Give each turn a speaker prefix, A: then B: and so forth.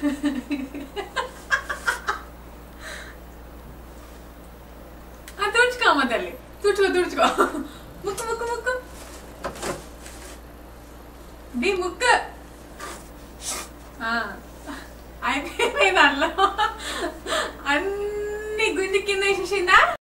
A: తుడుచుకోమ్మ తల్లి, తుడుచుకో. ముక్కు ముక్కు అయిపోయింది. దానిలో అన్ని గుంజి కింద వేసేసిందా.